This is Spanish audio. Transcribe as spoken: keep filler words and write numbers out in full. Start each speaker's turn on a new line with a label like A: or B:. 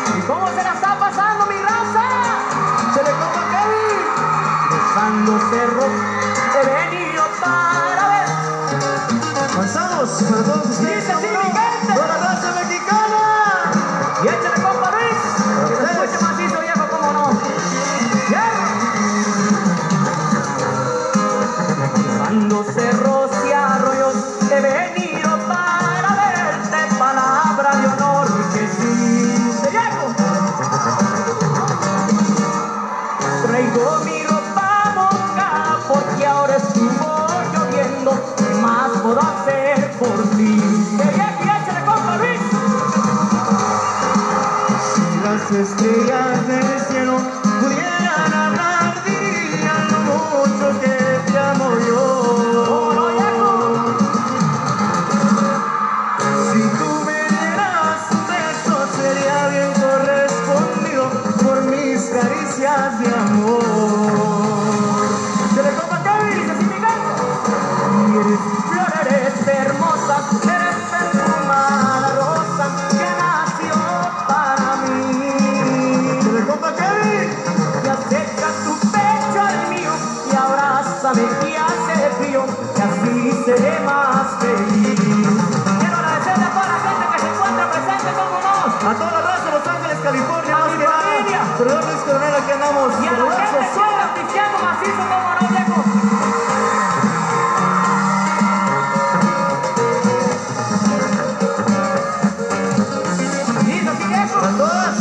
A: ¿Y cómo se la está pasando mi raza?
B: Se le compa Kevin.
A: Cruzando cerros he venido para ver.
B: Avanzamos para todos ustedes.
A: Dice así, mi gente.
B: Toda la raza mexicana.
A: Y échale compa Luis. Que se escuche macizo, viejo, cómo no. ¡Cierra! Cruzando cerros y arroyos he venido para verte, palabra de honor que sí. ¡Viejo! Traigo mi ropa mojada porque ahora estuvo lloviendo. ¿Qué más puedo hacer por ti? ¡Que viejo! Y échale compa Luis.
B: Si las estrellas del cielo pudieran hablar, dirían lo mucho que te amo yo.
A: ¿Cómo no, viejo?
B: Si tú me dieras un beso sería bien correspondido por mis caricias de amor.
A: Se le compa Kevin. Dice así, mi gente. Eres flor, eres hermosa, eres perfumada rosa que nació para mí.
B: Se le compa Kevin.
A: Y acerca tu pecho al mío y abrázame que hace frío, que así seré más feliz. Quiero agradecerle a toda la gente que se encuentra presente con nosotros.
B: A toda la raza de Los Ángeles, California,
A: A
B: más
A: mi
B: que nada.
A: familia.
B: Perdón, Luis Coronel, aquí andamos.
A: Y a la
B: Saludazo,
A: gente que
B: suave.
A: está pisteando macizo, como no, viejo. Listo, así, viejo.
B: A todas.